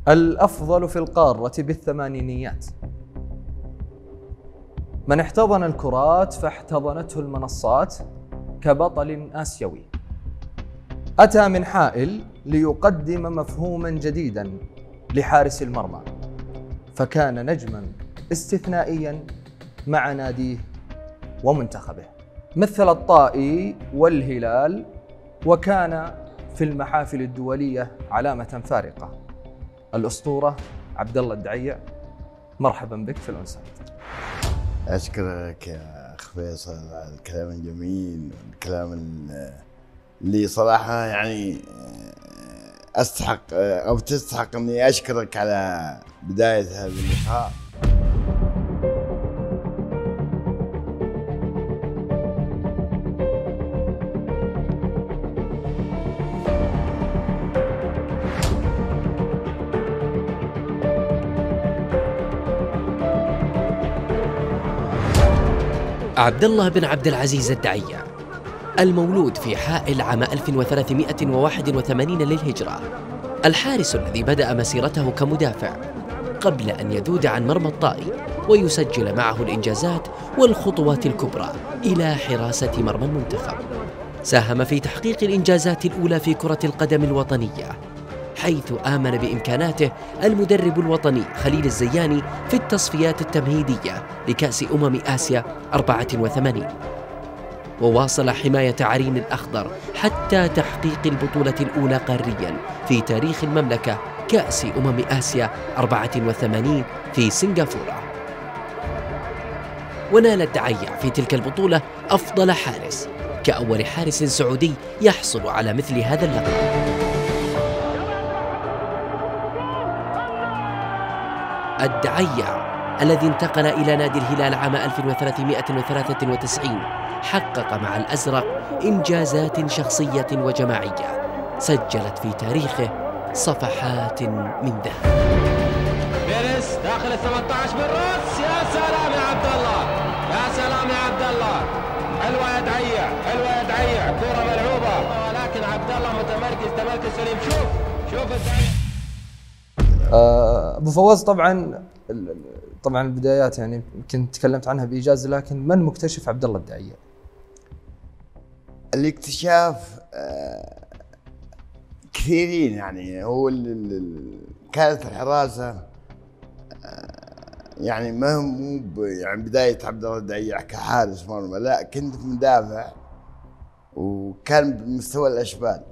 الأفضل في القارة بالثمانينيات. من احتضن الكرات فاحتضنته المنصات كبطل آسيوي. أتى من حائل ليقدم مفهوما جديدا لحارس المرمى، فكان نجما استثنائيا مع ناديه ومنتخبه. مثل الطائي والهلال، وكان في المحافل الدولية علامة فارقة. الأسطورة عبد الله الدعيع، مرحبا بك في الأونسايد. أشكرك يا أخ فيصل على الكلام الجميل، الكلام اللي صراحة يعني أستحق أو تستحق إني أشكرك على بداية هذا اللقاء. عبد الله بن عبد العزيز الدعيع، المولود في حائل عام 1381 للهجرة، الحارس الذي بدأ مسيرته كمدافع قبل أن يذود عن مرمى الطائي ويسجل معه الإنجازات والخطوات الكبرى إلى حراسة مرمى المنتخب. ساهم في تحقيق الإنجازات الأولى في كرة القدم الوطنية، حيث آمن بإمكاناته المدرب الوطني خليل الزياني في التصفيات التمهيدية لكأس آسيا 84، وواصل حماية عرين الأخضر حتى تحقيق البطولة الأولى قارياً في تاريخ المملكة، كأس آسيا 84 في سنغافورة. ونال الدعيع في تلك البطولة أفضل حارس، كأول حارس سعودي يحصل على مثل هذا اللقب. الدعيع الذي انتقل إلى نادي الهلال عام 1393 حقق مع الأزرق إنجازات شخصية وجماعية سجلت في تاريخه صفحات من ذهب. بيرس داخل ال 18 بالراس، يا سلام يا عبد الله، يا سلام يا عبد الله، حلوة يا دعيع، حلوة يا دعيع، كرة ملعوبة ولكن عبد الله متمركز تمركز سليم. شوف الدعيع. أبو فواز، طبعا البدايات يعني يمكن تكلمت عنها بإيجاز، لكن من مكتشف عبد الله الدعيع؟ الاكتشاف كثيرين، يعني هو كانت الحراسة يعني ما مو يعني بداية عبد الله الدعيع كحارس مرمى، لا كنت مدافع وكان بمستوى الأشبال.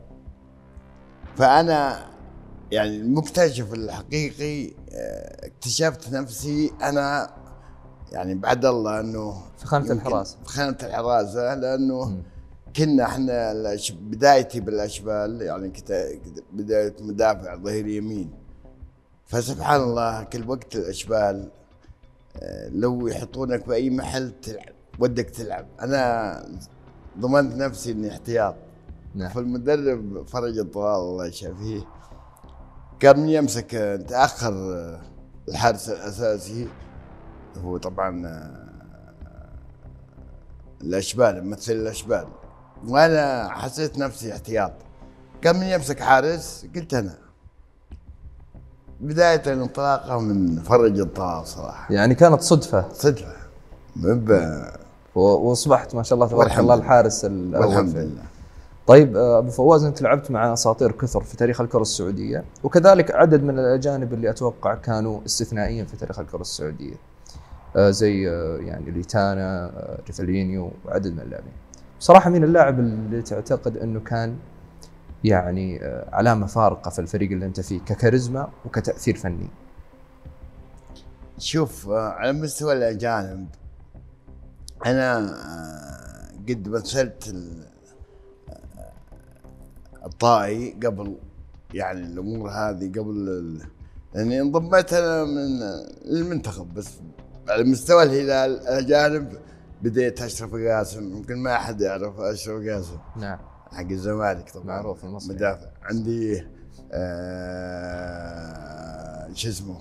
فأنا يعني المكتشف الحقيقي اكتشفت نفسي أنا يعني بعد الله أنه في خانة الحراسة، في خانة الحراسة، لأنه كنا احنا بدايتي بالأشبال، يعني بداية مدافع ظهير يمين. فسبحان الله كل وقت الأشبال لو يحطونك بأي محل تلعب ودك تلعب. أنا ضمنت نفسي إني احتياط. نعم. فالمدرب فرج الطوال الله يشافيه كان يمسك تأخر الحارس الأساسي، هو طبعا الأشبال، مثل الأشبال، وأنا حسيت نفسي احتياط. كان من يمسك حارس قلت أنا. بداية الانطلاقة من فرج الطوال صراحة، يعني كانت صدفة واصبحت ما شاء الله تبارك الله الحارس الأول. والحمد لله. طيب أبو فواز، أنت لعبت مع أساطير كثر في تاريخ الكرة السعودية، وكذلك عدد من الأجانب اللي أتوقع كانوا استثنائيين في تاريخ الكرة السعودية، زي يعني ليتانا، ريفالينيو، وعدد من اللاعبين. بصراحة مين اللاعب اللي تعتقد أنه كان يعني علامة فارقة في الفريق اللي أنت فيه ككاريزما وكتأثير فني؟ شوف، على مستوى الأجانب أنا قد مثلت الطائي قبل، يعني الأمور هذه قبل، لأني انضميت أنا من المنتخب. بس على مستوى الهلال الأجانب بديت أشرف قاسم، يمكن ما أحد يعرف أشرف قاسم. نعم. حق الزمالك طبعا، معروف المصري، مدافع. عندي شو اسمه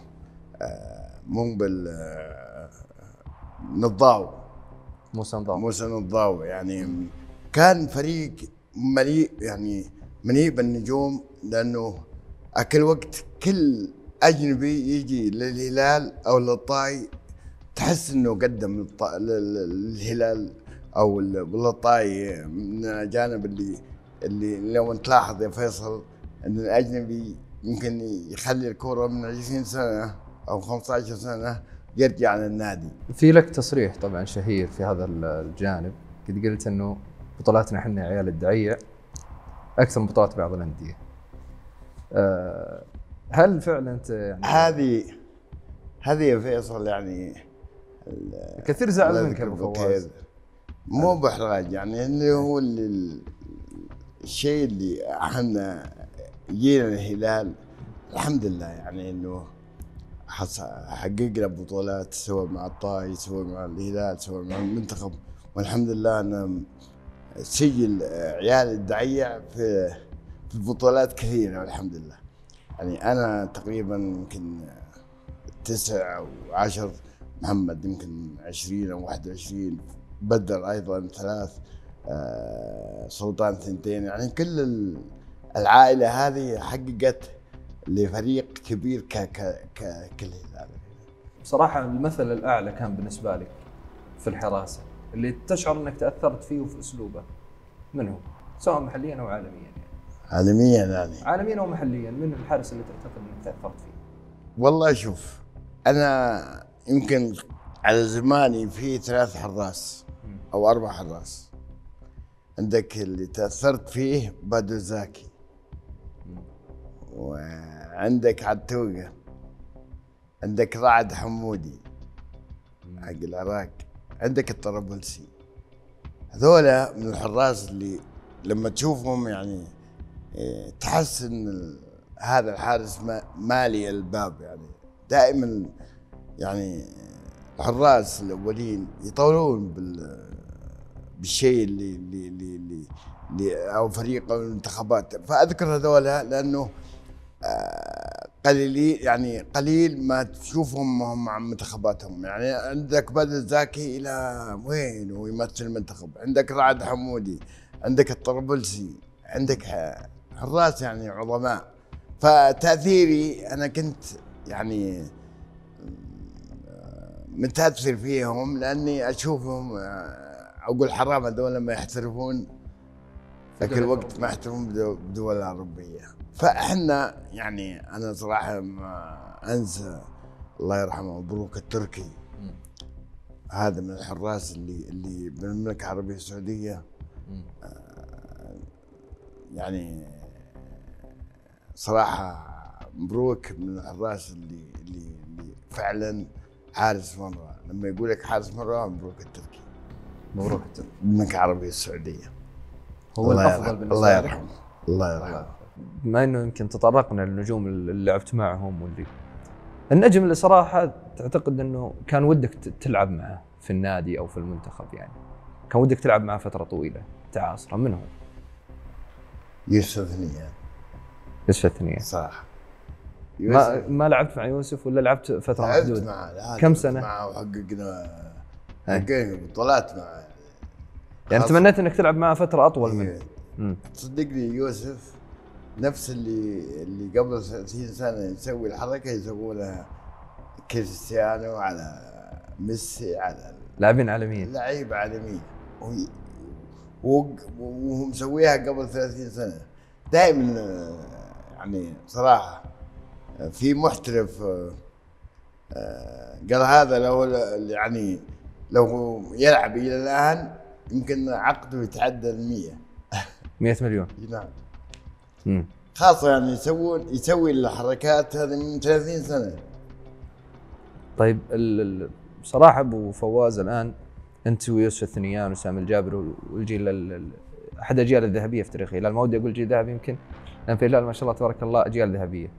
نضاو، موسى نضاو. يعني كان فريق مليء، يعني مليء بالنجوم، لأنه أكل وقت كل اجنبي يجي للهلال او للطاي تحس انه قدم للهلال او للطاي من الجانب اللي لو تلاحظ يا فيصل ان الاجنبي ممكن يخلي الكوره من 20 سنه او 15 سنه يرجع للنادي. في لك تصريح طبعا شهير في هذا الجانب، قد قلت انه بطولاتنا احنا عيال الدعية اكثر من بطولات بعض الانديه. هل فعلا انت يعني هذه يا فيصل يعني كثير زعل منك ابو فواز؟ مو باحراج، يعني اللي هو الشيء اللي احنا جينا الهلال الحمد لله، يعني انه حققنا بطولات سواء مع الطاي سواء مع الهلال سواء مع المنتخب، والحمد لله انا سجل عيال الدعية في البطولات كثيرة والحمد لله. يعني انا تقريبا يمكن 9 و10، محمد يمكن 20 أو 21، بدر ايضا 3، سلطان 2، يعني كل العائلة هذه حققت لفريق كبير كالهلال. بصراحة المثل الأعلى كان بالنسبة لك في الحراسة اللي تشعر أنك تأثرت فيه وفي أسلوبه، من هو؟ سواء محليا أو عالميا يعني. عالميا يعني. عالميا أو محليا، من الحارس اللي تعتقد أنك تأثرت فيه؟ والله شوف، أنا يمكن على زماني في 3 حراس أو 4 حراس. عندك اللي تأثرت فيه بدر زاكي، وعندك عتوقة، عندك رعد حمودي حق العراق، عندك الطرابلسي. هذولا من الحراس اللي لما تشوفهم يعني تحس ان هذا الحارس مالي الباب. يعني دائما يعني الحراس الاولين يطولون بالشيء اللي او فريق او المنتخبات. فاذكر هذولا لانه قليل، يعني قليل ما تشوفهم مع منتخباتهم. يعني عندك بدر زاكي الى وين ويمثل المنتخب، عندك رعد حمودي، عندك الطرابلسي، عندك حراس يعني عظماء. فتاثيري انا كنت يعني متاثر فيهم، لاني اشوفهم اقول حرام هذول لما يحترفون ذاك الوقت ما يحترفون بالدول العربيه. فاحنا يعني انا صراحه ما انسى الله يرحمه مبروك التركي. هذا من الحراس اللي بالمملكه العربيه السعوديه، يعني صراحه مبروك من الحراس اللي فعلا حارس مره. لما يقول لك حارس مره مبروك التركي. مبروك التركي المملكه العربيه السعوديه هو الافضل بالنسبه الله يرحمه. الله يرحمه. بما انه يمكن تطرقنا للنجوم اللي لعبت معهم، واللي النجم اللي صراحه تعتقد انه كان ودك تلعب معه في النادي او في المنتخب، يعني كان ودك تلعب معه فتره طويله تعاصره، من هو؟ يوسف ثنيان. يوسف ثنيان صح. ما لعبت مع يوسف ولا لعبت فتره محدوده؟ معه كم سنه؟ معه وحققنا بطولات معه. يعني تمنيت انك تلعب معه فتره اطول منه. تصدقني يوسف نفس اللي قبل 30 سنه يسوي الحركه يسوونها كريستيانو على ميسي على لاعبين عالميين، لعيبه عالميين، وهو مسويها قبل 30 سنه. دائما يعني صراحه في محترف قال هذا لو يعني لو يلعب الى الان يمكن عقده يتعدى 100 مليون. نعم. خاصة يعني يسوي الحركات هذه من 30 سنة. طيب بصراحة ابو فواز، الان انت ويوسف الثنيان وسامي الجابر والجيل احد الاجيال الذهبية في تاريخ الهلال، ما ودي اقول جيل ذهبي يمكن، لان في الهلال ما شاء الله تبارك الله اجيال ذهبية.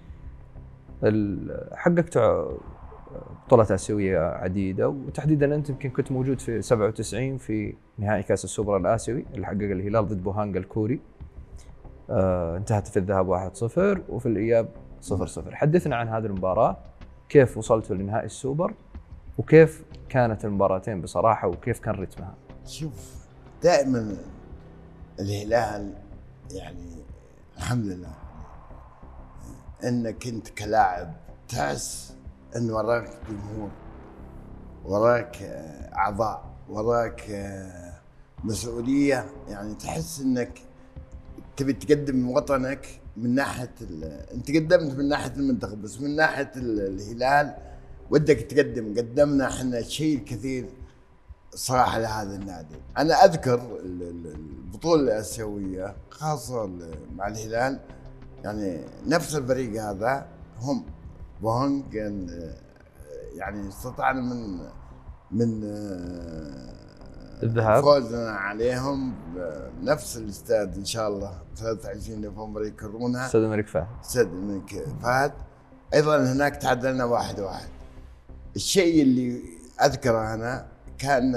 حققت بطولات آسيوية عديدة، وتحديدا أنت يمكن كنت موجود في 97 في نهائي كأس السوبر الآسيوي اللي حقق الهلال ضد بوهانغ الكوري. انتهت في الذهاب 1-0 وفي الإياب 0-0. حدثنا عن هذه المباراة، كيف وصلتوا لنهائي السوبر وكيف كانت المباراتين بصراحة وكيف كان رتمها؟ شوف، دائما الهلال يعني الحمد لله انك انت كلاعب تحس ان وراك جمهور، وراك اعضاء، وراك مسؤوليه، يعني تحس انك تبي تقدم وطنك من ناحيه انت قدمت من ناحيه المنتخب، بس من ناحيه الهلال ودك تقدم. قدمنا احنا شيء كثير صراحه لهذا النادي. انا اذكر البطوله الاسيويه خاصه مع الهلال، يعني نفس الفريق هذا هم بوهونغ يعني استطعنا من الذهاب فوزنا عليهم نفس الاستاد ان شاء الله 23 نوفمبر يكررونها. استاد الملك فهد. استاد الملك فهد. ايضا هناك تعادلنا 1-1. الشيء اللي اذكره انا كان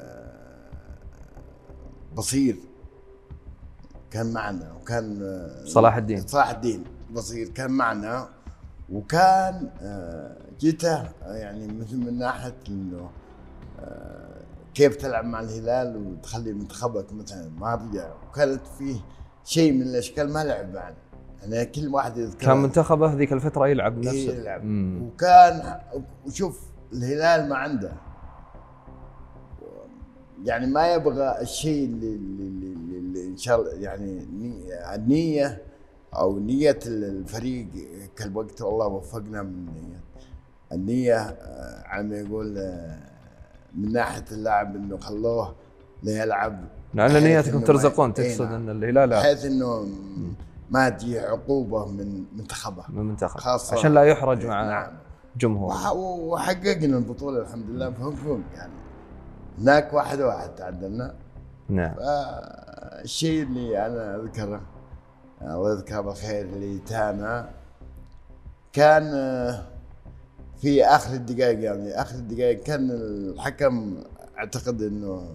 بصير كان معنا، وكان صلاح الدين بصير كان معنا، وكان جيته يعني مثل من ناحيه انه كيف تلعب مع الهلال وتخلي منتخبك مثلا ما رجع، وكانت فيه شيء من الاشكال ما لعب معنا. يعني كل واحد يذكر كان منتخبه هذيك الفتره يلعب نفسه يلعب. وكان وشوف الهلال ما عنده يعني ما يبغى الشيء اللي ان شاء الله يعني النيه او نيه الفريق كالوقت، والله وفقنا من النيه على ما يقول من ناحيه اللاعب انه خلوه ليلعب. لان نيتكم ترزقون، تقصد ان الهلال بحيث انه ما تجي عقوبه من منتخبه خاصه عشان لا يحرج مع نعم. جمهور. وحققنا البطوله الحمد لله بفوق يعني. هناك 1-1 تعادلنا. نعم. الشيء اللي انا اذكره الله يذكره بالخير اللي تانا كان في اخر الدقائق، يعني اخر الدقائق كان الحكم اعتقد انه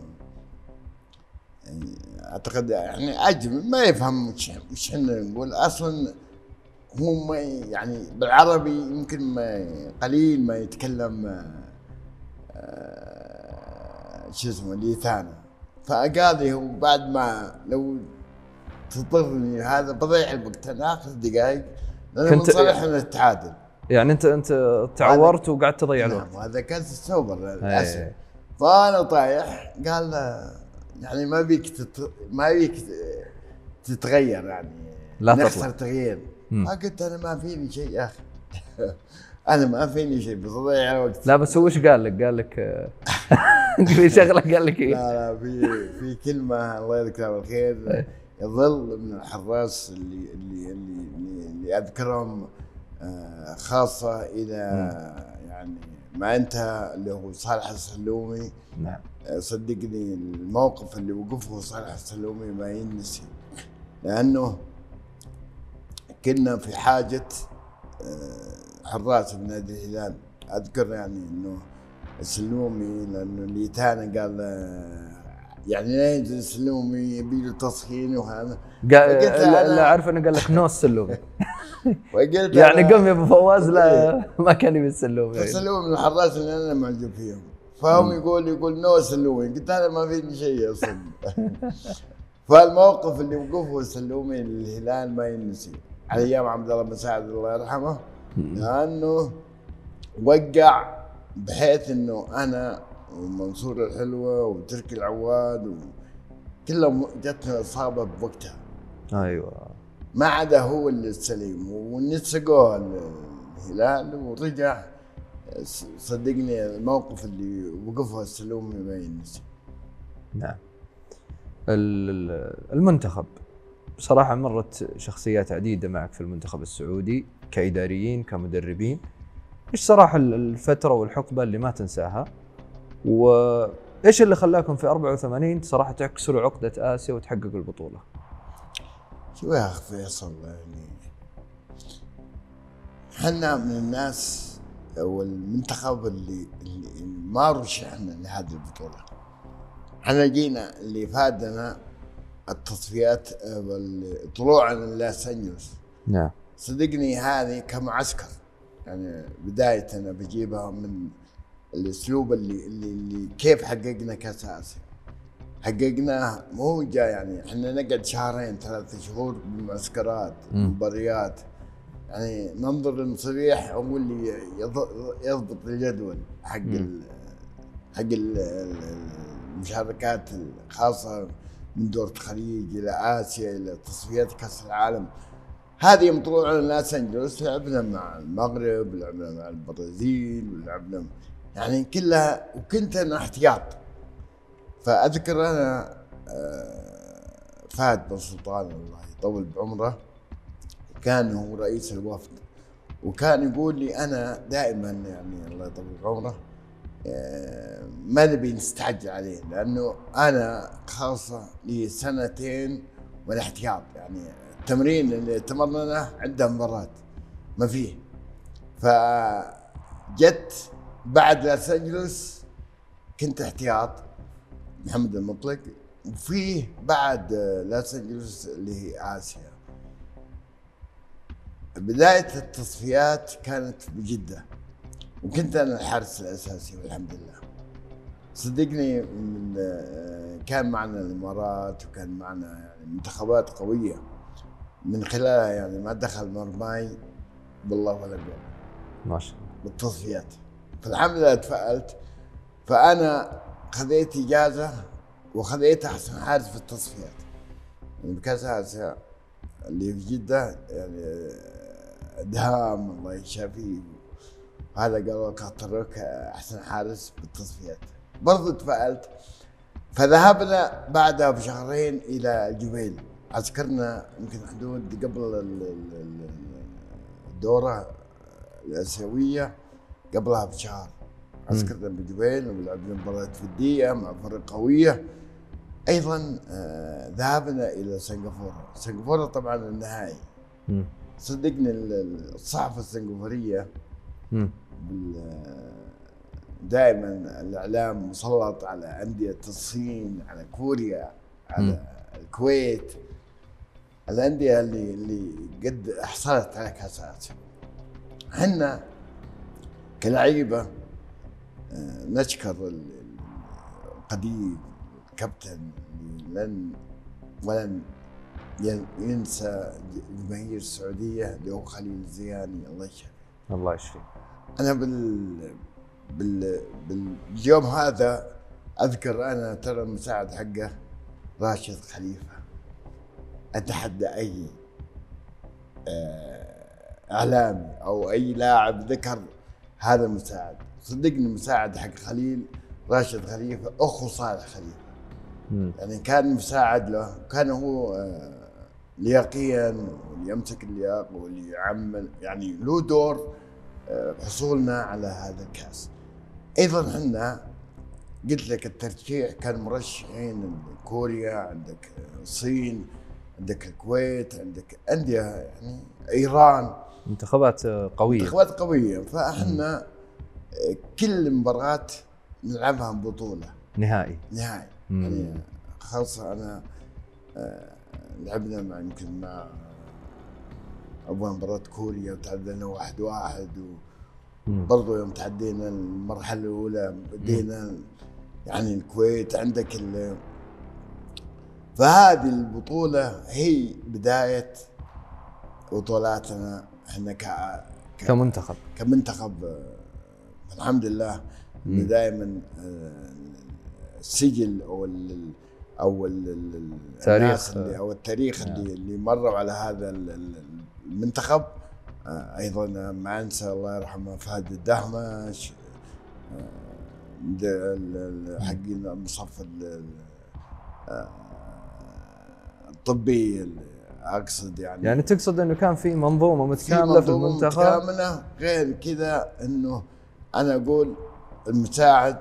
يعني عجم ما يفهم وش احنا نقول اصلا. هو ما يعني بالعربي يمكن ما قليل ما يتكلم شو اسمه ليثانا، فقاضي هو بعد ما لو تضرني هذا بضيع الوقت. انا اخر دقائق لان منصلح من التعادل. يعني انت تعورت وقعدت تضيع الوقت. نعم، هذا كاس السوبر للاسف. فانا طايح قال يعني ما بيك تتغير، يعني لا نخسر تغيير. فقلت انا ما فيني شيء يا اخي انا ما فيني شيء بس اضيع الوقت. لا بس هو ايش قال لك؟ قال لك في شغله قال لك ايه؟ لا في كلمه الله يذكرها بالخير يظل من الحراس اللي اذكرهم خاصه الى يعني ما انتهى اللي هو صالح السلومي. نعم. صدقني الموقف اللي وقفه صالح السلومي ما ينسي، لانه كنا في حاجه حراس بنادي الهلال. اذكر يعني انه السلومي لانه اللي تانا قال يعني لا ينزل السلومي يبي له تسخين وهذا. لا عارف انه قال لك نو السلومي وقلت يعني قم يا ابو فواز لا ما كان يبي السلومي. السلومي من الحراس اللي انا معجب فيهم، فهم يقول نو السلومي. قلت انا ما فيني شيء اصلا فالموقف اللي وقفه السلومي للهلال ما ينسي على ايام عبد الله مساعد الله يرحمه، لانه وقع بحيث انه انا ومنصور الحلوه وتركي العواد كلهم جتنا اصابه بوقتها. ايوه ما عدا هو اللي السليم، ونسقوه الهلال ورجع. صدقني الموقف اللي وقفه السلومي ما ينسي. نعم. المنتخب بصراحه مرت شخصيات عديده معك في المنتخب السعودي كاداريين كمدربين. ايش صراحه الفتره والحقبه اللي ما تنساها؟ وايش اللي خلاكم في 84 صراحه تكسروا عقده اسيا وتحققوا البطوله؟ شو يا اخ فيصل، يعني احنا من الناس او المنتخب اللي ما رشحنا لهذه البطوله. احنا جينا اللي فادنا التصفيات طلوعنا للوس انجلوس. نعم. صدقني هذه كمعسكر، يعني بدايه انا بجيبها من الاسلوب اللي كيف حققنا كاس اسيا. حققناه مو جاي يعني احنا نقعد 2-3 شهور بمعسكرات مباريات يعني ننظر للصريح هو اللي يضبط الجدول حق المشاركات الخاصه من دور الخليج الى اسيا الى تصفيات كاس العالم. هذه مطلوع على لوس أنجلوس، لعبنا مع المغرب، لعبنا مع البرازيل، ولعبنا يعني كلها، وكنت انا احتياط. فاذكر انا فهد بن سلطان الله يطول بعمره كان هو رئيس الوفد، وكان يقول لي انا دائما يعني الله يطول بعمره ما نبي نستعجل عليه، لانه انا خاصه لي 2 سنين والاحتياط، يعني التمرين اللي تمرنه عنده مباراه ما فيه. فجت بعد لوس أنجلوس كنت احتياط محمد المطلق، وفيه بعد لوس أنجلوس اللي هي آسيا. بداية التصفيات كانت بجدة، وكنت أنا الحارس الأساسي والحمد لله. صدقني من كان معنا الإمارات وكان معنا يعني منتخبات قوية، من خلالها يعني ما دخل مرماي بالله ولا قوة ما شاء الله بالتصفيات. فالحمد لله تفائلت، فأنا خذيت إجازة وخذيت أحسن حارس في التصفيات يعني بكأس آسيا اللي في جدة. يعني دهام الله يشافيه هذا قالوا كاتروك أحسن حارس بالتصفيات، برضو تفائلت. فذهبنا بعدها بشهرين إلى جبيل، عسكرنا يمكن حدود قبل الدورة الآسيوية قبلها بشهر، عسكرنا بجبيل ولعبنا مباراة ودية مع فرق قوية. أيضا ذهبنا إلى سنغافورة طبعا النهائي. صدقني الصحافة السنغافورية دائما الإعلام مسلط على أندية الصين، على كوريا، على الكويت، الأندية اللي قد حصلت على كأس آسيا. احنا كلاعيبة نشكر القدير الكابتن ولن ينسى جماهير السعودية اللي هو خليل الزياني الله يشفيه. الله يشفيه. أنا باليوم هذا أذكر أنا ترى المساعد حقه راشد خليفة، أتحدى أي إعلامي أو أي لاعب ذكر هذا المساعد. صدقني المساعد حق خليل راشد خليفة أخو صالح خليفة. يعني كان مساعد له، كان هو لياقيا واللي يمسك اللياق واللي يعمل، يعني له دور حصولنا على هذا الكاس. ايضا احنا قلت لك الترشيح كان مرشحين كوريا، عندك الصين، عندك الكويت، عندك انديه يعني ايران، منتخبات قويه. فاحنا كل مباراه نلعبها بطوله نهائي. يعني خاصه انا لعبنا مع يمكن مع أول مباراة كوريا وتعادلنا 1-1، وبرضه يوم تعدينا المرحلة الأولى بدينا يعني الكويت عندك فهذه البطولة هي بداية بطولاتنا احنا كمنتخب. الحمد لله إن دائما السجل أو الناس أو التاريخ اللي مروا على هذا المنتخب. أيضا ما أنسى الله يرحمه فهد الدهمش حقين المصف الطبي، أقصد يعني تقصد أنه كان في منظومة متكاملة في المنتخب. متكاملة. غير كذا أنه أنا أقول المساعد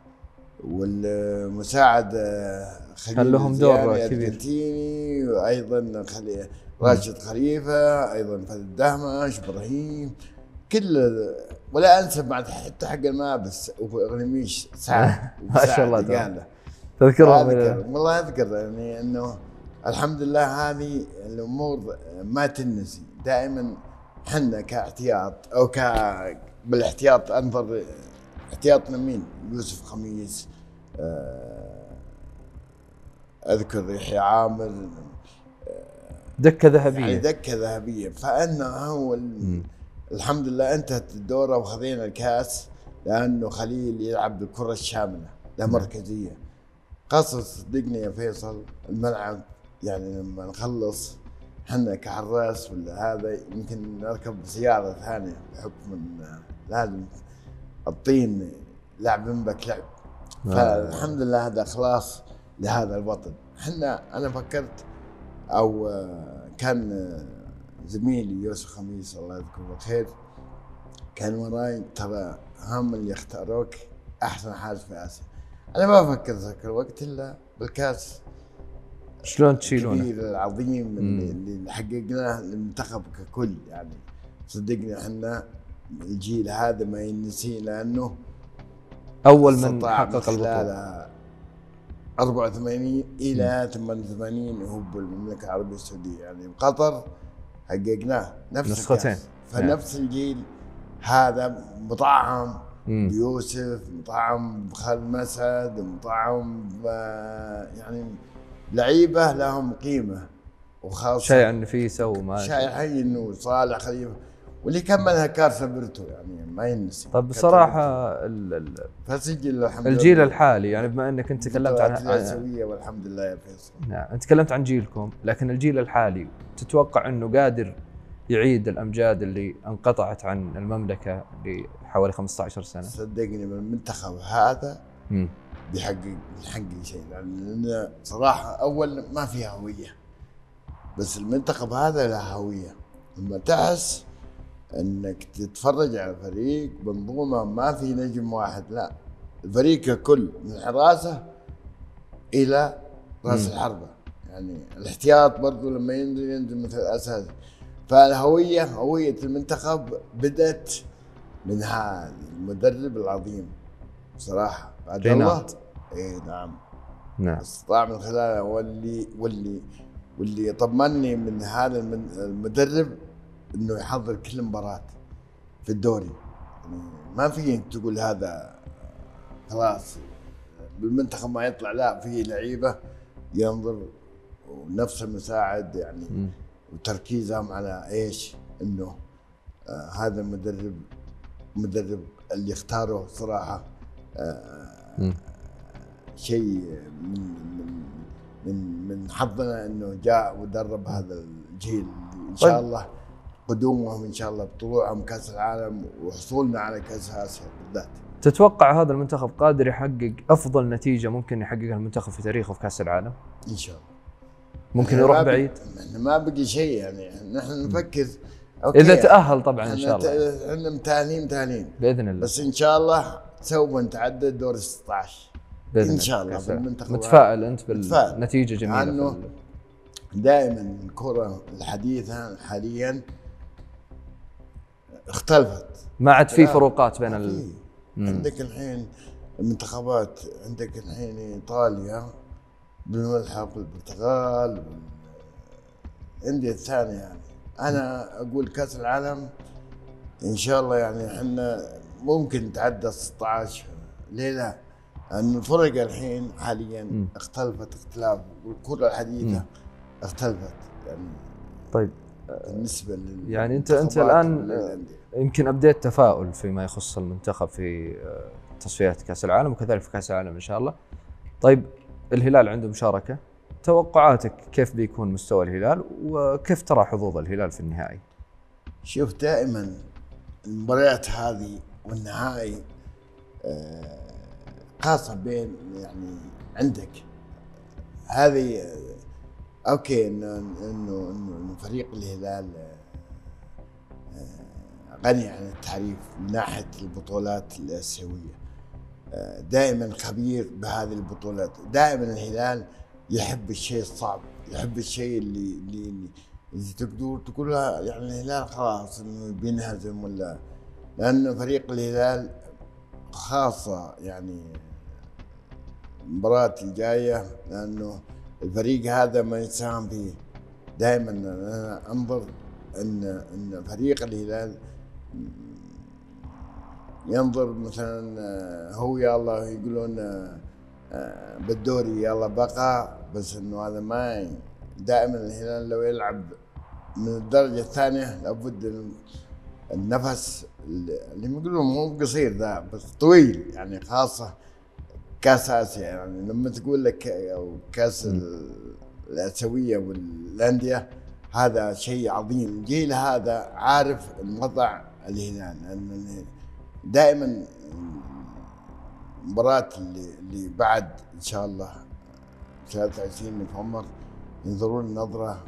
والمساعد كان لهم دور كبير، وايضا راشد خليفه، ايضا فهد الدهمش، ابراهيم، كل ولا انسى بعد حتى حق الملابس وغنميش سعد ما شاء الله تذكرهم والله اذكر يعني انه الحمد لله هذه الامور ما تنسي. دائما احنا كاحتياط او بالاحتياط انظر احتياطنا مين؟ يوسف خميس، اذكر يحيى عامر، دكه ذهبيه يعني دكه ذهبيه. فانه هو الحمد لله انتهت الدوره وخذينا الكاس، لانه خليل يلعب بالكره الشامله لا مركزيه. قصص صدقني يا فيصل الملعب يعني لما نخلص احنا كحراس ولا هذا يمكن نركب سياره ثانيه بحكم ان لازم الطين لاعبين بك لعب. فالحمد لله هذا اخلاص لهذا الوطن. انا فكرت او كان زميلي يوسف خميس الله يذكره بالخير كان وراي، ترى هم اللي اختاروك احسن حارس في اسيا. انا ما فكرت ذاك الوقت الا بالكاس شلون تشيلونه الكبير العظيم اللي حققناه للمنتخب ككل. يعني صدقني احنا الجيل هذا ما ينسي، لانه اول من حقق البطوله 84 الى 88 هو بالمملكه العربيه السعوديه، يعني بقطر حققناه نفس نسختين. فنفس الجيل هذا مطعم بيوسف، مطعم بخالد مسعد، مطعم يعني لعيبه لهم قيمه، وخاصه شايع النفيسه وما شايع حي النور صالح خليفه واللي كملها كارثه برتو يعني ما ينسي. طب بصراحه فسجل الحمد الجيل الحالي، يعني بما انك انت تكلمت عن الاسيويه والحمد لله يا فيصل. نعم انت تكلمت عن جيلكم، لكن الجيل الحالي تتوقع انه قادر يعيد الامجاد اللي انقطعت عن المملكه لحوالي 15 سنه؟ صدقني من المنتخب هذا بيحقق شيء، لان صراحه اول ما فيها هويه، بس المنتخب هذا له هويه. لما تحس انك تتفرج على فريق منظومه ما في نجم واحد، لا الفريق ككل من الحراسه الى راس الحربه، يعني الاحتياط برضو لما ينزل مثل الاساسي. فالهويه هويه المنتخب بدات من هذا المدرب العظيم بصراحه عبد الله. اي نعم استطاع من خلاله واللي طمني من هذا المدرب انه يحضر كل مباراه في الدوري. يعني ما في انك تقول هذا خلاص بالمنتخب ما يطلع، لا في لعيبه ينظر ونفس المساعد يعني وتركيزهم على ايش انه هذا المدرب اللي اختاره صراحه شيء من حظنا انه جاء ودرب هذا الجيل. ان شاء الله قدومهم ان شاء الله بطلوعهم كاس العالم وحصولنا على كاس اسيا بالذات. تتوقع هذا المنتخب قادر يحقق افضل نتيجه ممكن يحققها المنتخب في تاريخه في كاس العالم؟ ان شاء الله. ممكن يروح بعيد؟ احنا ما بقي شيء، يعني نحن نفكر أوكي اذا تاهل طبعا ان شاء الله. احنا متاهلين باذن الله، بس ان شاء الله سوف نتعدى دور 16 ان شاء الله بالمنتخب. متفائل انت بالنتيجه جميله؟ لانه دائما الكره الحديثه حاليا اختلفت، ما عاد في فروقات بين عندك الحين المنتخبات، عندك الحين ايطاليا بالملحق والبرتغال والانديه الثانيه. يعني انا اقول كاس العالم ان شاء الله يعني احنا ممكن نتعدى 16. ليه لا؟ لأن الفرق الحين حاليا اختلفت اختلاف، والكرة الحديثة اختلفت يعني. طيب بالنسبة يعني انت الان يمكن ابديت تفاؤل فيما يخص المنتخب في تصفيات كاس العالم وكذلك في كاس العالم ان شاء الله. طيب الهلال عنده مشاركة، توقعاتك كيف بيكون مستوى الهلال وكيف ترى حظوظ الهلال في النهائي؟ شوف دائما المباريات هذه والنهائي خاصة بين يعني عندك هذه اوكي انه فريق الهلال غني عن التعريف من ناحية البطولات الآسيوية، دائما خبير بهذه البطولات. دائما الهلال يحب الشيء الصعب، يحب الشيء اللي تقدر تقولها يعني الهلال خلاص انه بينهزم ولا، لأنه فريق الهلال خاصة يعني المباراة الجاية، لأنه الفريق هذا ما يساهم فيه. دائما أنا أنظر أن فريق الهلال ينظر مثلا هو يا الله يقولون بالدوري يلا بقى، بس إنه هذا ما دائما الهلال لو يلعب من الدرجه الثانيه لابد النفس اللي يقولون مو قصير ذا بس طويل، يعني خاصه كاس اسيا. يعني لما تقول لك او كاس الاسيويه والانديه هذا شيء عظيم. الجيل هذا عارف وضع الهلال، لان دائما المباراة اللي بعد ان شاء الله 23 نوفمبر ينظرون نظرة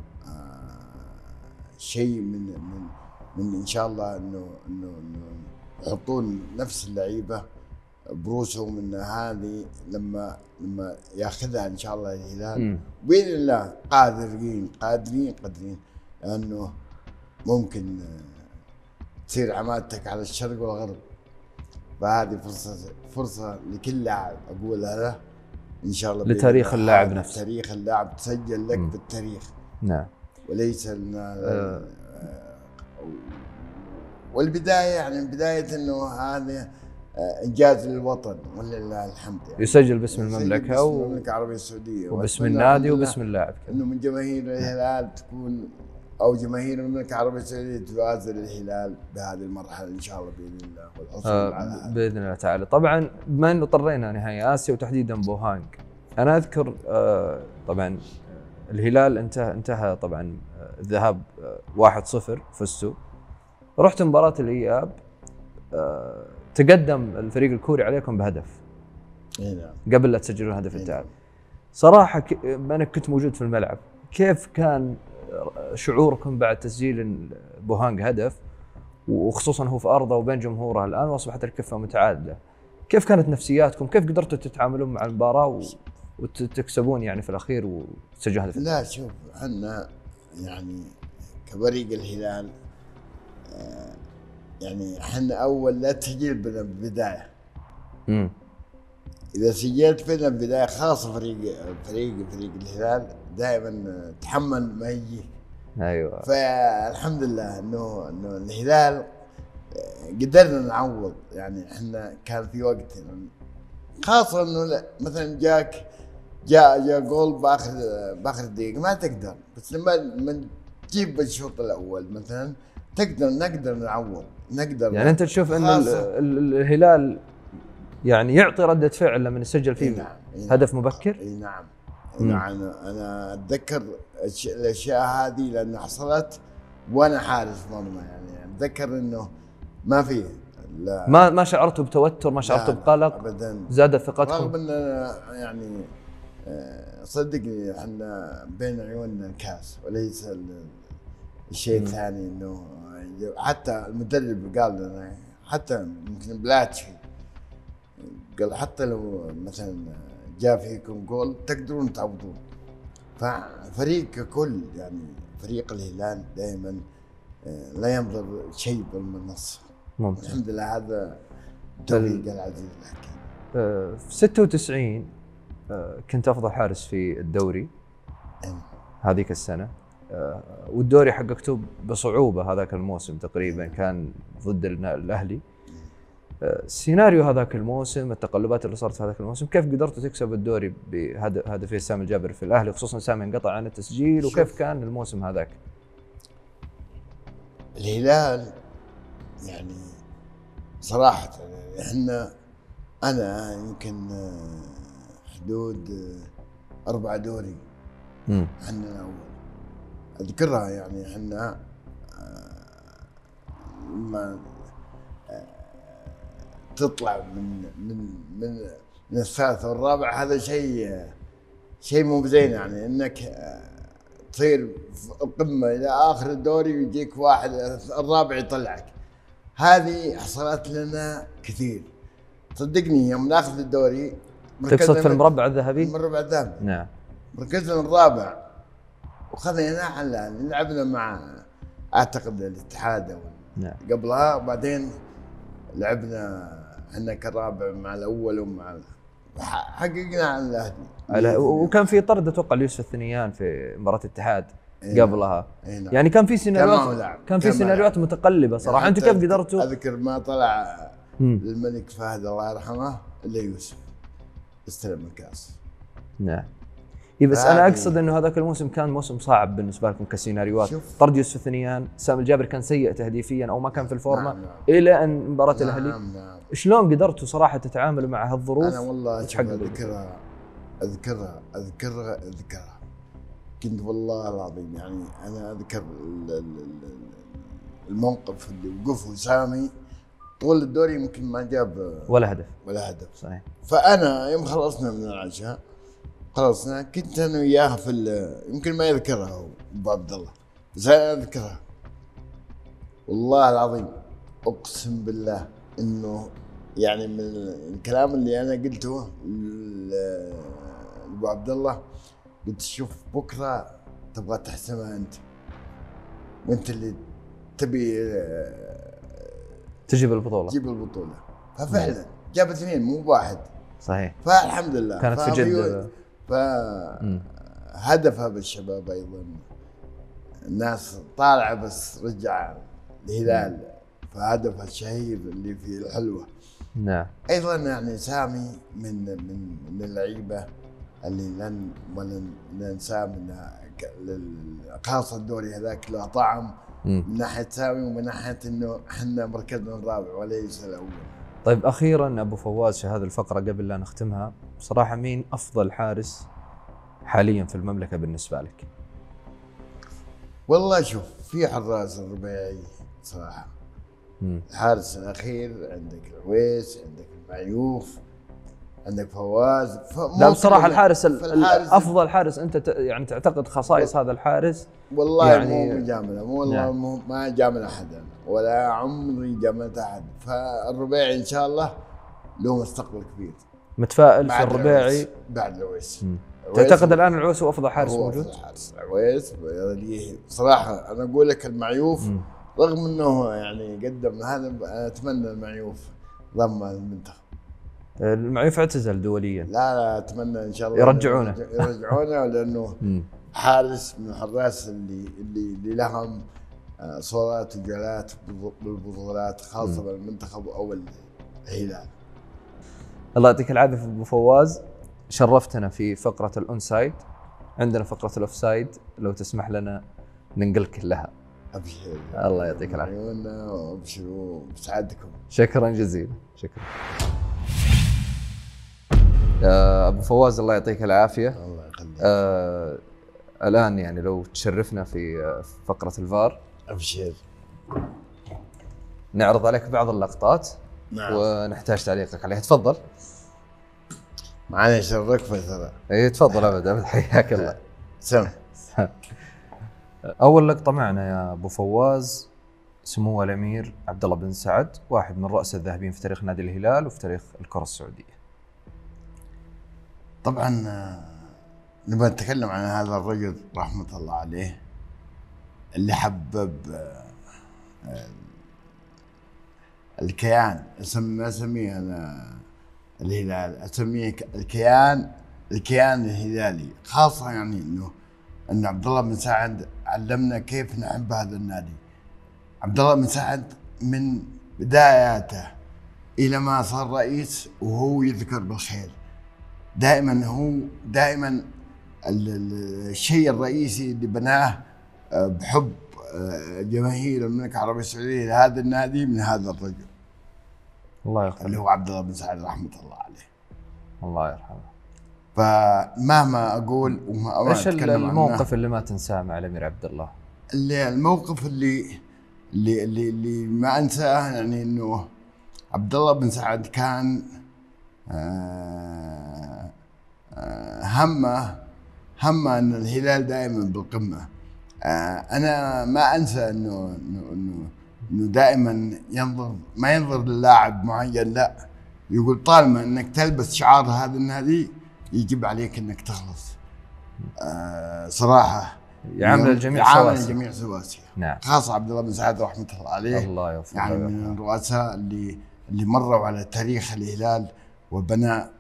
شيء من ان شاء الله انه يحطون نفس اللعيبة بروسهم، ان هذه لما ياخذها ان شاء الله الهلال باذن الله قادرين لانه ممكن تصير عمادتك على الشرق والغرب. فهذه فرصة لكل لاعب اقولها له ان شاء الله، لتاريخ اللاعب نفسه. تاريخ اللاعب تسجل لك بالتاريخ. نعم. وليس والبداية يعني بداية انه هذا انجاز للوطن ولله الحمد. يعني يسجل باسم المملكة باسم المملكة العربية السعودية وباسم النادي وباسم اللاعب، انه من جماهير الهلال تكون او جماهير المملكة العربية السعودية توازن الهلال بهذه المرحلة ان شاء الله باذن الله، والحصول على هذا باذن الله تعالى. طبعا بما انه اضطرينا نهائي اسيا وتحديدا بوهانغ، انا اذكر طبعا الهلال انتهى طبعا الذهاب 1-0 فزتوا، رحت مباراة الاياب تقدم الفريق الكوري عليكم بهدف. نعم. قبل لا تسجلون هدف التعادل. صراحة انا كنت موجود في الملعب، كيف كان شعوركم بعد تسجيل بوهانغ هدف، وخصوصا هو في ارضه وبين جمهوره الان واصبحت الكفة متعادلة؟ كيف كانت نفسياتكم؟ كيف قدرتوا تتعاملون مع المباراة وتكسبون يعني في الاخير وتسجلون هدف؟ لا شوف، احنا يعني كفريق الهلال يعني احنا اول لا تسجيل بالبدايه. اذا سجلت فينا بالبدايه خاصه فريق الهلال دائما تحمل ما يجي. ايوه. فالحمد لله انه الهلال قدرنا نعوض. يعني احنا كان في وقت خاصه انه مثلا جاء جول باخر دقيقه ما تقدر، بس لما تجيب الشوط الاول مثلا نقدر نعوض، نقدر. يعني انت تشوف ان الهلال يعني يعطي ردة فعل لما يسجل فيه نعم. هدف مبكر؟ نعم. انا اتذكر الاشياء هذه لان حصلت وانا حارس مرمى. يعني اتذكر انه ما فيه ما شعرتوا بتوتر، ما شعرتوا بقلق ابدا، زادت ثقتكم؟ رغم ان يعني صدقني احنا بين عيوننا الكاس وليس الشيء الثاني. انه حتى المدرب قال لنا، حتى يمكن بلاتشي قال حتى لو مثلا جاء فيكم جول تقدرون تعوضون. ففريق ككل يعني فريق الهلال دائما لا ينظر شيء بالمنصه. ممتاز. الحمد لله هذا توفيق العزيز الحكيم. في 96 كنت افضل حارس في الدوري هذيك السنه، والدوري حققته بصعوبه هذاك الموسم تقريبا، كان ضد الاهلي. سيناريو هذاك الموسم، التقلبات اللي صارت في هذاك الموسم، كيف قدرتوا تكسب الدوري بهدفي سامي الجابر في الاهلي، خصوصا سامي انقطع عن التسجيل، وكيف كان الموسم هذاك؟ الهلال يعني صراحه احنا انا يمكن حدود 4 دوري احنا الاول اذكرها. يعني احنا لما تطلع من الثالث والرابع هذا شيء مو زين. يعني انك تصير في القمه الى اخر الدوري ويجيك واحد الرابع يطلعك. هذه حصلت لنا كثير صدقني. يوم ناخذ الدوري تقصد في المربع الذهبي؟ المربع الذهبي. نعم. مركزنا الرابع وخذينا لعبنا مع اعتقد الاتحاد نعم. قبلها، وبعدين لعبنا احنا كالرابع مع الاول ومع حققنا على الاهلي. وكان في طرد اتوقع ليوسف الثنيان في مباراه الاتحاد قبلها. يعني كان في سيناريوهات متقلبه صراحه. انتم كيف قدرتوا؟ اذكر ما طلع الملك فهد الله يرحمه الا يوسف استلم الكاس. نعم. اي بس انا اقصد انه هذاك الموسم كان موسم صعب بالنسبه لكم كسيناريوهات. طرد يوسف ثنيان، سام الجابر كان سيء تهديفيا او ما كان في الفورمه. نعم. الى ان مباراه الاهلي. نعم. شلون قدرتوا صراحه تتعاملوا مع هالظروف؟ انا والله اذكرها كنت والله العظيم يعني انا اذكر الموقف اللي وقفه سامي طول الدوري يمكن ما جاب ولا هدف. صحيح. فانا يوم خلصنا من العشاء كنت انا وياه يمكن ما يذكرها هو ابو عبد الله، بس انا اذكرها والله العظيم اقسم بالله انه يعني من الكلام اللي انا قلته لابو عبد الله، قلت شوف بكره تبغى تحسمها انت وانت اللي تبي تجيب البطوله. ففعلا جاب 2 مو بواحد. صحيح. فالحمد لله كانت في جد. فهدفها بالشباب ايضا الناس طالعه بس رجع الهلال، فهدفها الشهير اللي في الحلوه. نعم. ايضا يعني سامي من اللعيبه اللي لن ننساه منها، خاصه الدوري هذاك له طعم من ناحيه سامي ومن ناحيه انه احنا مركزنا الرابع وليس الاول. طيب اخيرا ابو فواز، في هذه الفقره قبل لا نختمها، بصراحه مين افضل حارس حاليا في المملكه بالنسبه لك؟ والله شوف، في حراس الربيعي صراحه. الحارس الاخير عندك العويس، عندك المعيوف، عندك فواز. لا بصراحه الحارس افضل حارس انت يعني تعتقد خصائص هذا الحارس؟ والله يعني مو مجامله، والله ما جامل احد ولا عمري جاملت احد. فالربيعي ان شاء الله له مستقبل كبير. متفائل في الربيعي بعد العويس. تعتقد الان العويس هو افضل حارس موجود؟ هو حارس العويس صراحه. انا اقول لك المعيوف رغم انه يعني قدم هذا، انا اتمنى المعيوف ضم المنتخب. المعيوف اعتزل دوليا. لا اتمنى ان شاء الله يرجعونه لانه حارس من الحراس اللي لهم صورات وجولات بالبطولات، خاصه بالمنتخب او الهلال. الله يعطيك العافيه ابو فواز، شرفتنا في فقره الاونسايد. عندنا فقره الاوفسايد، لو تسمح لنا ننقلك لها. ابشر. الله يعطيك العافيه. عيوننا وابشروا بسعادتكم. شكرا جزيلا. شكرا. ابو فواز الله يعطيك العافيه. الله يخليك. الان يعني لو تشرفنا في فقره الفار. ابشر. نعرض عليك بعض اللقطات. نعم. ونحتاج تعليقك عليها. تفضل. معليش الركبه ترى. اي تفضل. ابدا حياك الله. سم. اول لقطه معنا يا ابو فواز، سمو الامير عبد الله بن سعد، واحد من الرؤساء الذهبيين في تاريخ نادي الهلال وفي تاريخ الكره السعوديه. طبعا نبغى نتكلم عن هذا الرجل رحمه الله عليه، اللي حبب الكيان. ما اسميه انا الهلال، اسميه الكيان الهلالي، خاصه يعني انه عبد الله بن سعد علمنا كيف نحب هذا النادي. عبد الله بن سعد من بداياته الى ما صار رئيس وهو يذكر بالخير. دائما الشيء الرئيسي اللي بناه بحب جماهير المملكه العربيه السعوديه لهذا النادي من هذا الرجل. الله يرحمه. اللي هو عبد الله بن سعد رحمه الله عليه. الله يرحمه. فمهما اقول وما ايش الموقف اللي ما تنساه مع الامير عبد الله؟ الموقف اللي ما انساه، يعني انه عبد الله بن سعد كان همه ان الهلال دائما بالقمه. انا ما انسى انه دائما ما ينظر للاعب معين، لا، يقول طالما انك تلبس شعار هذا النادي يجب عليك انك تخلص. صراحه يعامل الجميع سواسية. نعم. خاصه عبد الله بن سعد رحمه الله عليه. الله يغفر له. يعني من الرؤساء اللي مروا على تاريخ الهلال وبناء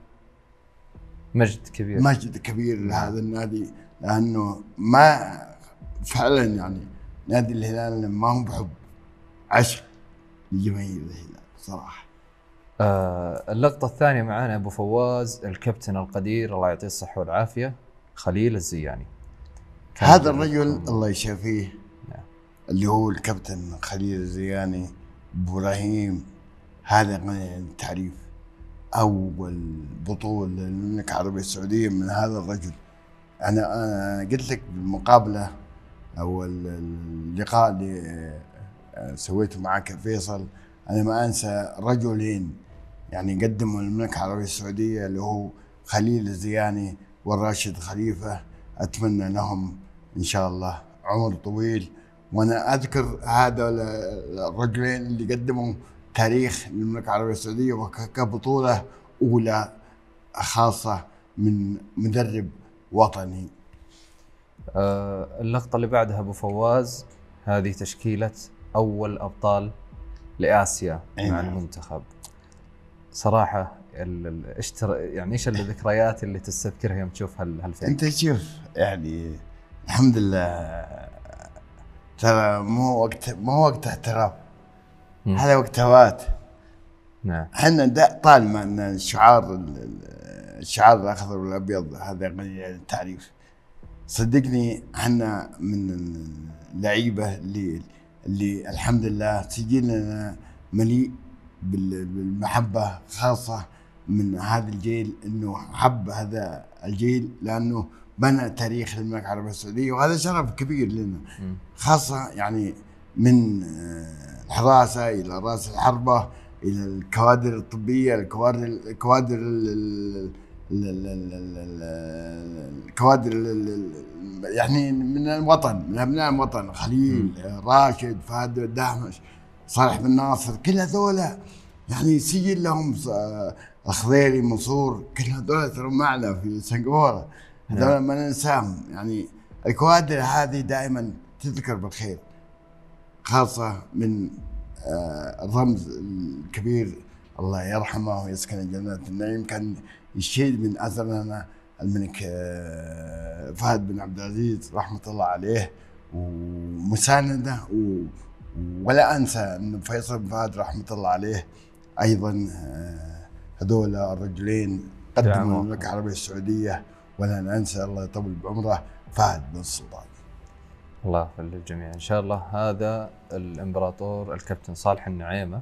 مجد كبير لهذا النادي، لانه ما فعلا يعني نادي الهلال ما هو بحب، عشق لجماهير الهلال صراحه. اللقطه الثانيه معنا ابو فواز، الكابتن القدير الله يعطيه الصحه والعافيه، خليل الزياني. هذا الرجل الله يشافيه نعم. اللي هو الكابتن خليل الزياني ابراهيم، هذا غني عن التعريف. اول بطوله للمملكه العربيه السعوديه من هذا الرجل. انا قلت لك بالمقابله او اللقاء اللي سويته معك فيصل، انا ما انسى رجلين يعني قدموا للمملكه العربيه السعوديه اللي هو خليل الزياني والراشد خليفه. اتمنى لهم ان شاء الله عمر طويل. وانا اذكر هذول الرجلين اللي قدموا تاريخ للمملكه العربيه السعوديه وكبطوله اولى خاصه من مدرب وطني. اللقطه اللي بعدها ابو فواز، هذه تشكيله اول ابطال لاسيا مع المنتخب. صراحه ايش الذكريات اللي تستذكرها يوم تشوف هالفيلم؟ انت شوف يعني الحمد لله، ترى مو وقت احتراف، هذا وقت هوات. نعم. احنا طالما ان الشعار الاخضر والابيض هذا غني عن التعريف. صدقني احنا من اللعيبه اللي الحمد لله سجلنا مليء بالمحبه، خاصه من هذا الجيل، انه حب هذا الجيل لانه بنى تاريخ المملكه العربيه السعوديه، وهذا شرف كبير لنا. خاصه يعني من الحراسه الى راس الحربه الى الكوادر الطبيه، الكوادر يعني من الوطن، من ابناء الوطن، خليل، راشد، فهد الدهمش، صالح بن ناصر، كل هذولا يعني سجل لهم، الخضيري، منصور، كل هذولا ترى معنا في سنغافورة، هذولا ما ننساهم. يعني الكوادر هذه دائما تذكر بالخير، خاصة من الرمز الكبير الله يرحمه ويسكن جنات النعيم، كان يشيد من أثرنا الملك فهد بن عبد العزيز رحمة الله عليه ومساندة. ولا أنسى أن فيصل بن فهد رحمة الله عليه أيضا هذول الرجلين قدموا المملكة العربية السعودية. ولا ننسى الله يطول بعمره فهد بن السلطان. الله يغفر للجميع إن شاء الله. هذا الإمبراطور الكابتن صالح النعيمة.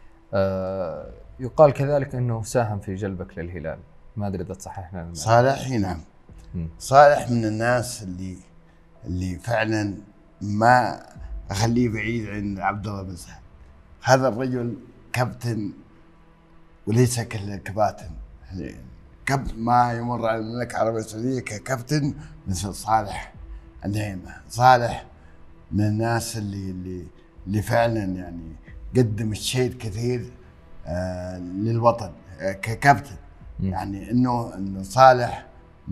يقال كذلك أنه ساهم في جلبك للهلال، ما أدري إذا تصححنا. صالح نعم. صالح من الناس اللي فعلا ما أخليه بعيد عن عبد الله بن سعد. هذا الرجل كابتن وليس كباتن، يعني ما يمر على المملكة العربية السعودية ككابتن مثل صالح النعيمة. صالح من الناس اللي فعلا يعني قدم الشيء كثير للوطن ككابتن. يعني انه صالح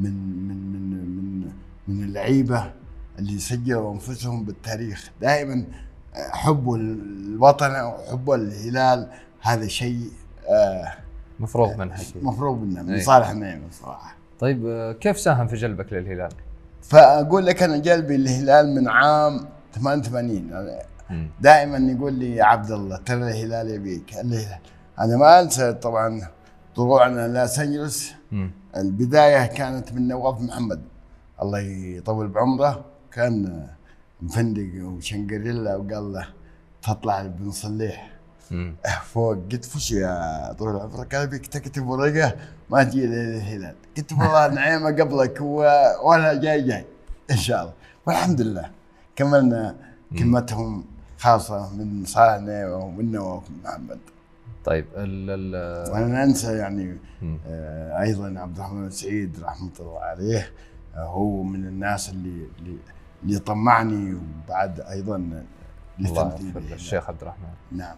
من اللعيبه اللي سجلوا انفسهم بالتاريخ. دائما حبه الوطن وحبه للهلال هذا شيء مفروغ منه، مفروغ منه من صالح النعيمة صراحه. طيب كيف ساهم في جلبك للهلال؟ فاقول لك انا جلبي الهلال من عام 88. دائما يقول لي يا عبد الله ترى الهلال يبيك. الهلال انا ما انسى طبعا طلوعنا لاس انجلوس. البدايه كانت من نواف محمد الله يطول بعمره، كان مفندق وشنقريلا وقال له تطلع بن صليح فوق. قلت وش يا طول عمرك؟ قال بيك تكتب ورقه ما تجي للهلال. قلت والله نعيمه قبلك وانا جاي ان شاء الله. والحمد لله كملنا كلمتهم، خاصه من صالح نعيمه ومن نواف محمد. طيب وانا ننسى يعني ايضا عبد الرحمن سعيد رحمه الله عليه، هو من الناس اللي طمعني، وبعد ايضا الشيخ عبد الرحمن. نعم.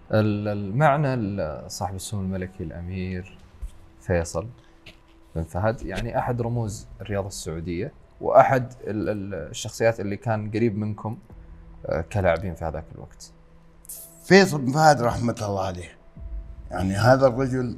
المعنى صاحب السمو الملكي الامير فيصل بن فهد يعني احد رموز الرياضه السعوديه، واحد الشخصيات اللي كان قريب منكم كلاعبين في هذاك الوقت. فيصل بن فهد رحمه الله عليه يعني هذا الرجل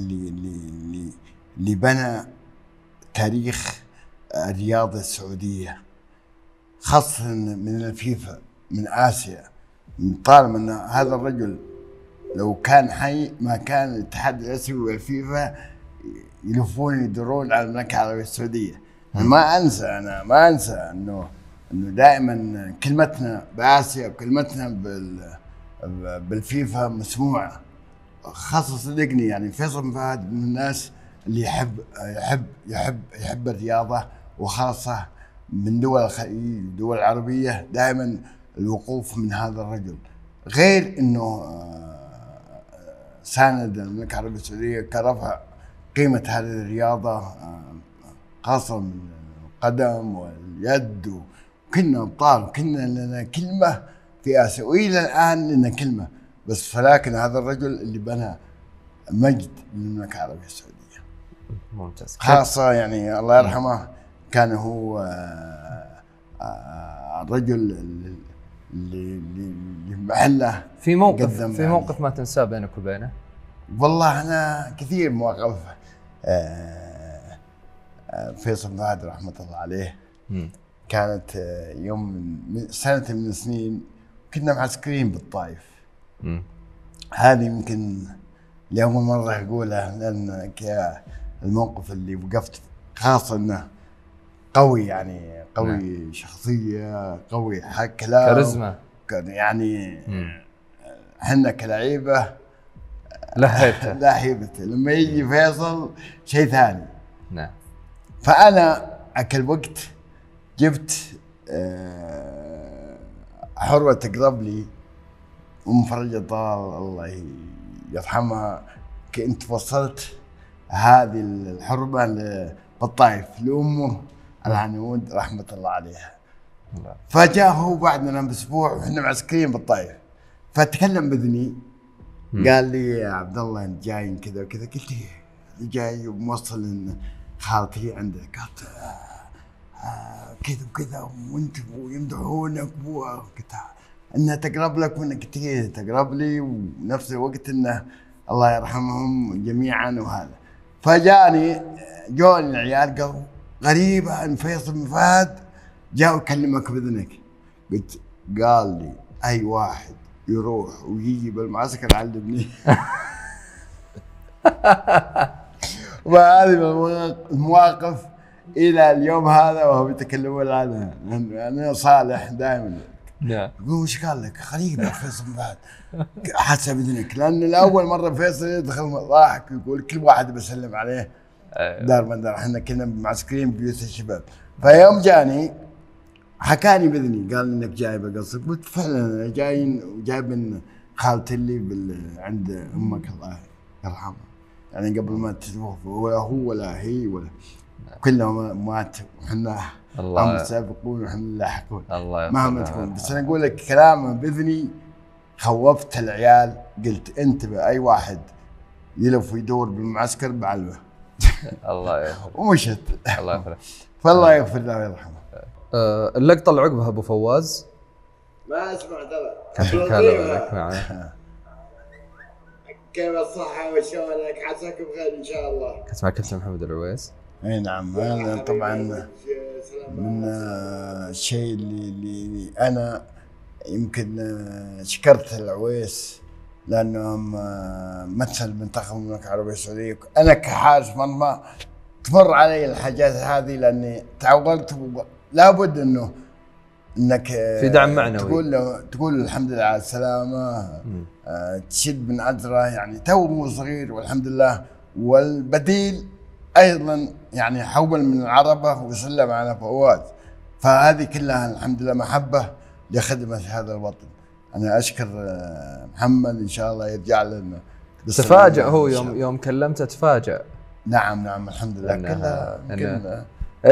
اللي بنى تاريخ الرياضه السعوديه، خاصه من الفيفا، من اسيا. طالما ان هذا الرجل لو كان حي ما كان الاتحاد الاسيوي والفيفا يلفون يدورون على المملكه العربيه السعوديه، أنا ما أنسى إنه دائما كلمتنا بآسيا وكلمتنا بالفيفا مسموعة. خاصة صدقني يعني فيصل بن فهد من الناس اللي يحب الرياضة، وخاصة من دول الخليج الدول العربية دائما الوقوف من هذا الرجل. غير انه ساند المملكة العربية السعودية كرفع قيمة هذه الرياضة، خاصة من القدم واليد، وكنا ابطال وكنا لنا كلمة في آسيا، والى الآن لنا كلمة. بس ولكن هذا الرجل اللي بنى مجد للمملكة العربية السعودية. ممتاز. خاصة يعني الله يرحمه كان هو الرجل اللي محله في موقف ما تنساه بينك وبينه؟ والله أنا كثير مواقف. فيصل بن فهد رحمة الله عليه كانت يوم سنة من السنين كنا معسكرين بالطائف. هذه يمكن لأول مرة أقولها، لأن الموقف اللي وقفت خاصة إنه قوي، يعني قوي شخصية، قوي كلام، كاريزما يعني احنا كلعيبة لا هيبته لما يجي فيصل شيء ثاني. نعم. فأنا أكل وقت جبت حرة تقرب لي، أم فرجة طال الله يرحمها، كنت وصلت هذه الحرمة بالطائف لأمه العنود رحمة الله عليها. فجاء هو بعدنا بأسبوع وإحنا معسكرين بالطائف، فتكلم بإذني قال لي يا عبد الله أنت جاي كذا وكذا. قلت له جاي وموصل إن خالتي عندك. قالت كذا وكذا وأنت يمدحونك قلت انها تقرب لك وانك تقرب لي، ونفس الوقت انه الله يرحمهم جميعا وهذا. فجاني العيال قالوا غريبه ان فيصل بن فهد جاء وكلمك باذنك. قال لي اي واحد يروح ويجي بالمعسكر علمني. وهذه المواقف الى اليوم هذا وهم يتكلمون عنها. انا صالح دائما نعم. يقول وش قال لك؟ غريبة فيصل بن فهد حسب إذنك، لأن الأول مرة فيصل يدخل ضاحك ويقول كل واحد بسلم عليه دار من دار. احنا كنا معسكرين بيوت الشباب. فيوم جاني حكاني بإذني قال إنك جاي بقصك. قلت فعلا أنا جاي من خالتي اللي عند أمك الله يرحمها، يعني قبل ما تتوفى، ولا هو ولا هي ولا كلهم ماتوا وحنا هم السابقون وحنا اللاحقون مهما تكون. بس انا اقول لك كلام باذني خوفت العيال، قلت انتبه اي واحد يلف ويدور بالمعسكر بعلمه. الله يغفر ومشت. الله يغفر. فالله يغفر له ويرحمه. اللقطه اللي عقبها ابو فواز ما اسمع ترى كلامك معنا. كيف الصحه وشلونك؟ عساك بخير ان شاء الله. كنت مع كابتن محمد العويس. اي نعم. انا طبعا من الشيء اللي انا يمكن شكرت العويس لانهم مثل منتخب المملكه العربيه السعوديه. انا كحارس مرمى تمر علي الحاجات هذه لاني تعودت، لابد انك في دعم معنوي تقول الحمد لله على السلامه، تشد من عذره، يعني تو صغير والحمد لله. والبديل ايضا يعني حول من العربه وسلم على فواز. فهذه كلها الحمد لله محبه لخدمه هذا الوطن. انا اشكر محمد، ان شاء الله يرجع لنا. تفاجأ هو يوم كلمته تفاجأ. نعم الحمد لله. كلها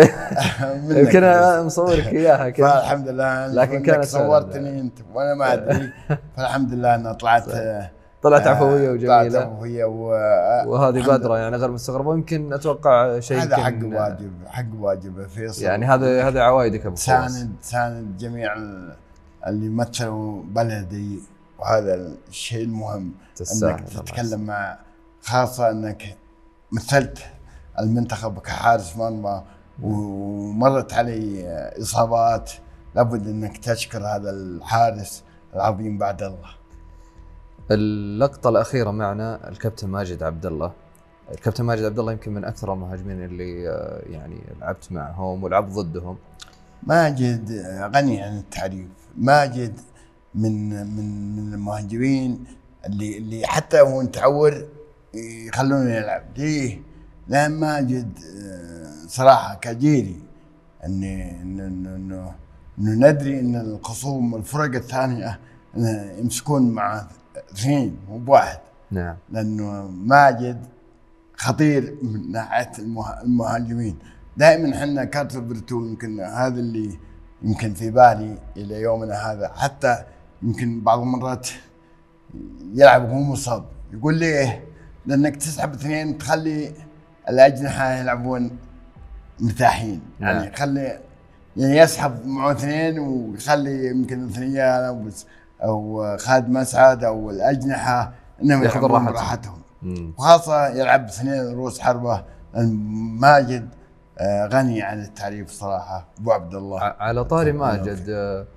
يمكن انا مصورك اياها كذا. فالحمد لله. لكن كانت صورتني انت وانا ما ادري. فالحمد لله انها طلعت عفويه وجميله. طلعت عفويه وهذه بادره يعني غير مستغربه. ويمكن اتوقع شيء هذا حق واجب فيصل. يعني هذا عوايدك ابو فواز. ساند جميع اللي مثلوا بلدي، وهذا الشيء المهم انك تتكلم مع، خاصه انك مثلت المنتخب كحارس مرمى ومرت علي اصابات. لابد انك تشكر هذا الحارس العظيم بعد الله. اللقطة الأخيرة معنا الكابتن ماجد عبد الله الكابتن ماجد عبد الله يمكن من اكثر المهاجمين اللي يعني لعبت معهم ولعبت ضدهم. ماجد غني عن التعريف. ماجد من المهاجمين اللي حتى هو متعور يخلونه يلعب. ليه؟ لأن ماجد صراحة كجيري انه ندري ان الخصوم والفرق الثانية يمسكون مع 2 مو بواحد. نعم. لأنه ماجد خطير من ناحية المهاجمين. دائما احنا كارت برتو يمكن هذا اللي يمكن في بالي الى يومنا هذا. حتى يمكن بعض المرات يلعب وهو مصاب، يقول لي لانك تسحب 2 تخلي الاجنحه يلعبون مرتاحين. يعني خلي يعني يسحب معه 2 ويخلي يمكن ثنيان او خالد مسعد او الاجنحه انهم يلعبون راحتهم، وخاصه يلعب 2 رؤوس حربه. ماجد غني عن التعريف صراحه ابو عبد الله. على طاري ماجد،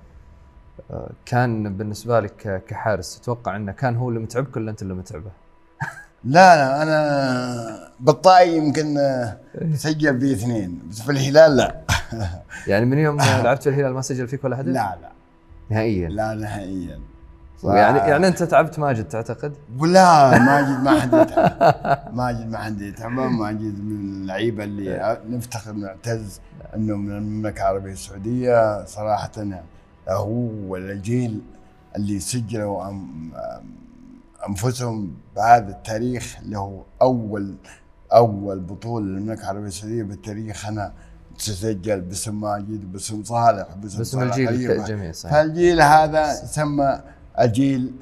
كان بالنسبه لك كحارس تتوقع انه كان هو اللي متعبك ولا انت اللي متعبه؟ لا انا بالطائي يمكن سجل بي 2 بس في الهلال لا. يعني من يوم لعبت في الهلال ما سجل فيك ولا هدف؟ لا نهائيا. لا نهائيا. يعني انت تعبت ماجد تعتقد؟ ولا ماجد ما حد يتعب. ماجد ما حد يتعب. ماجد من اللعيبه اللي نفتخر نعتز انه من المملكه العربيه السعوديه صراحه. يعني هو والجيل اللي سجلوا انفسهم بهذا التاريخ، اللي هو اول بطوله للمملكه العربيه السعوديه بالتاريخ انا تسجل باسم ماجد باسم صالح باسم الجيل الجميع. صحيح. فالجيل هذا يسمى الجيل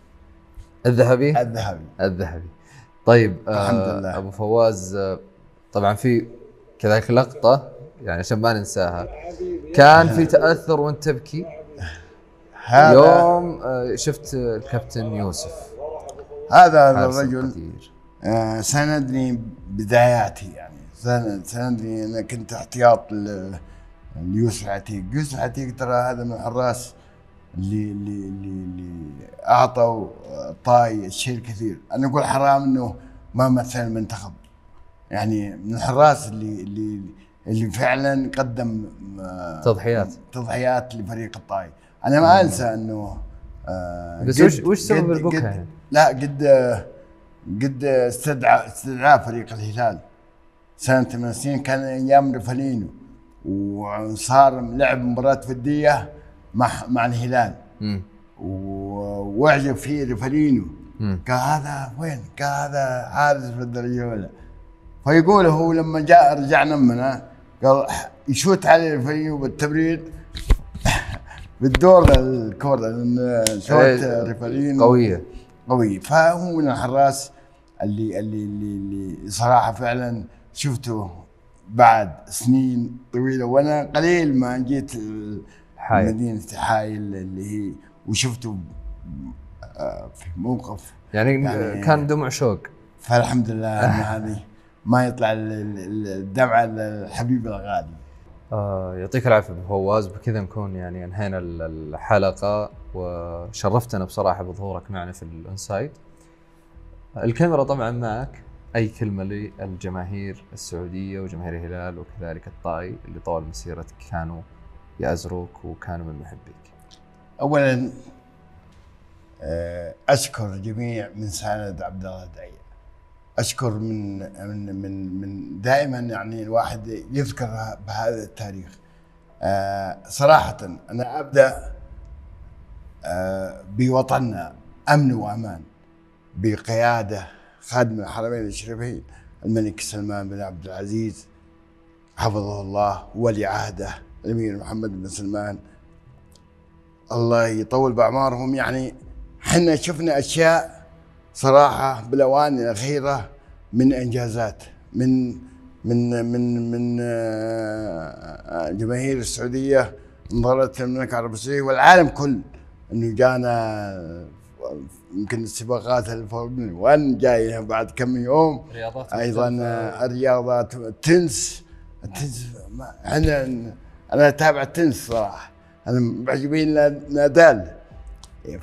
الذهبي. طيب الحمد لله. ابو فواز، طبعا في كذلك لقطه يعني عشان ما ننساها، كان في تاثر وانت تبكي يوم شفت الكابتن يوسف. هذا الرجل ساندني بداياتي. يعني ساندني انا كنت احتياط ليوسف عتيق. يوسف عتيق ترى هذا من الحراس اللي اعطوا طاي الشيء الكثير. انا اقول حرام انه ما مثل المنتخب. يعني من الحراس اللي فعلا قدم تضحيات لفريق الطاي. انا ما انسى انه بس وش سبب البكاء يعني؟ لا قد استدعى فريق الهلال سنة 80 كان ايام ريفالينو، وصار لعب مباراة ودية مع الهلال واعجب فيه ريفالينو. قال هذا وين؟ قال هذا حارس في الدرجة الأولى. فيقول هو لما رجعنا منه قال يشوت على ريفالينو بالتبريد بالدور الكورة، لأن شوت ريفالينو قوية. فهو من الحراس اللي صراحة فعلا شفته بعد سنين طويلة، وانا قليل ما جيت مدينة حائل اللي هي وشفته في موقف يعني كان دموع شوق. فالحمد لله ان هذه ما يطلع الدمعة الحبيب الغالي. يعطيك العافية ابو فواز. بكذا نكون يعني انهينا الحلقة، وشرفتنا بصراحة بظهورك معنا في الانسايد. الكاميرا طبعا معك، اي كلمة للجماهير السعودية وجماهير الهلال وكذلك الطائي اللي طول مسيرتك كانوا يأزروك وكانوا من محبيك؟ اولا اشكر جميع من ساند عبد الله الدعية. اشكر من دائما يعني الواحد يذكر بهذا التاريخ. صراحة انا ابدا بوطننا امن وامان بقيادة خادم الحرمين الشريفين الملك سلمان بن عبد العزيز حفظه الله، ولي عهده الامير محمد بن سلمان الله يطول باعمارهم. يعني احنا شفنا اشياء صراحه بالاوان الاخيره من انجازات من من من من جماهير السعوديه انظرت المملكه العربيه السعوديه والعالم كل انه جانا يمكن السباقات الفورمولا 1 جايه بعد كم يوم، ايضا الرياضات التنس انا اتابع التنس صراحه، انا معجبين نادال.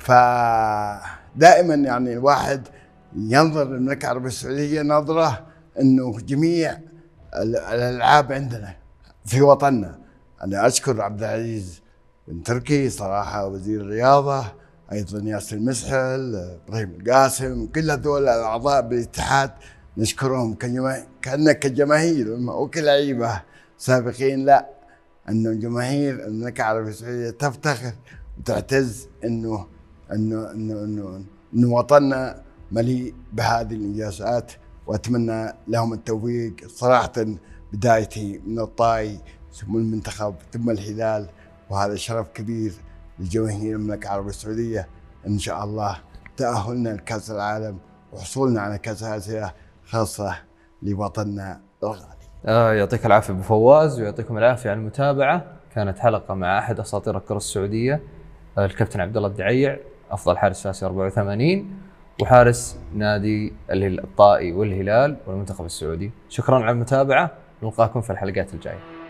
فدائما يعني الواحد ينظر للمملكه العربيه السعوديه نظره انه جميع الالعاب عندنا في وطننا. انا اشكر عبد العزيز بن تركي صراحه وزير الرياضه، ايضا ياسر المسحل، ابراهيم القاسم، كل هذول الاعضاء بالاتحاد نشكرهم كأنك كجماهير وكلعيبه سابقين. لا، انه جماهير المملكه العربيه السعوديه تفتخر وتعتز انه وطننا مليء بهذه الانجازات، واتمنى لهم التوفيق. صراحه بدايتي من الطائي ثم المنتخب ثم الهلال، وهذا شرف كبير لجماهير المملكه العربيه السعوديه. ان شاء الله تاهلنا لكاس العالم وحصولنا على كاس اسيا خاصه لوطننا الغالي. يعطيك العافيه ابو فواز، ويعطيكم العافيه على المتابعه. كانت حلقه مع احد اساطير الكره السعوديه، الكابتن عبد الله الدعيع، افضل حارس في اسيا 84 وحارس نادي الطائي والهلال والمنتخب السعودي. شكرا على المتابعه، نلقاكم في الحلقات الجايه.